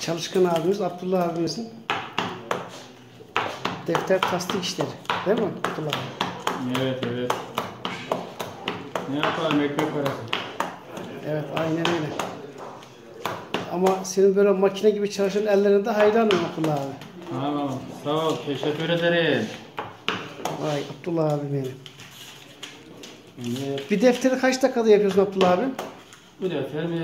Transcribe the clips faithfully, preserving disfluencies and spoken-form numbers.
çalışkan abimiz Abdullah abimizin defter tasdik işleri. Değil mi Abdullah abi? Evet evet. Ne yapalım, ekmek parası. Evet, aynen öyle. Ama senin böyle makine gibi çalışan ellerinde hayranım Abdullah abi. Tamam, sağ ol, teşekkür ederim. Vay Abdullah abi benim. Evet. Bir defteri kaç dakikada yapıyorsun Abdullah abi? Bu defter mi?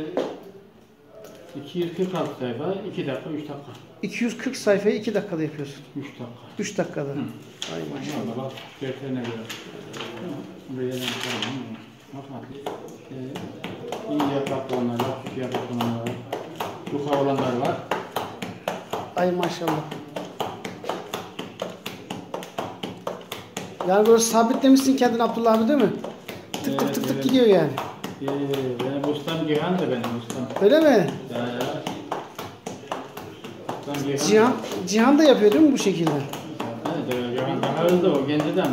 iki yüz kırk altı sayfa, iki dakika, üç dakika. iki yüz kırk sayfayı iki dakikada yapıyorsun. üç dakika. üç dakikada. Hı. Ay maşallah. Bak, defterine göre. Buraya da bakalım. Bak, ee, iyi yapraklı olanlar var, küçük yapraklı olanlar var. Yuka olanlar var. Ay maşallah. Yani böyle sabitlemişsin kendini Abdullah abi değil mi? Tık tık Evet, tık tık evet. gidiyor yani. Ee, benim ustam Cihan da benim ustam. Öyle mi? Ya ya. Ustam Cihan. Cihan, Cihan da yapıyor değil mi bu şekilde? Evet, Cihan daha hızlı o, kendiden.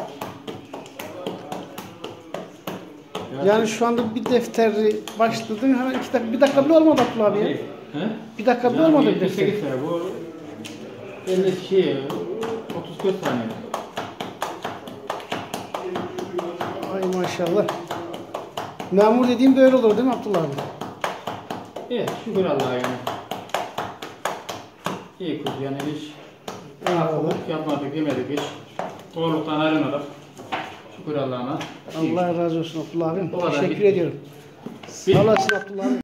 Yani şu anda bir defteri başladın hemen iki dakika, bir dakika bile olmadı Abdullah abi ya. He? Bir dakika bile Yani olmadı bir yetmiş defter. sekiz sene, bu elli şey, otuz dört saniye. Ay maşallah. Memur dediğim böyle olur değil mi Abdullah abi? Evet, şükür Allah'a yani. İyi kız yani hiç Eyvallah. yapmadık, yemedik hiç. Doğruluktan ayrılmadık. Şükür Allah'ına. Allah razı olsun Abdullah abim. O kadar Teşekkür gitti. ediyorum. Bir- Sağ olasın Abdullah abi.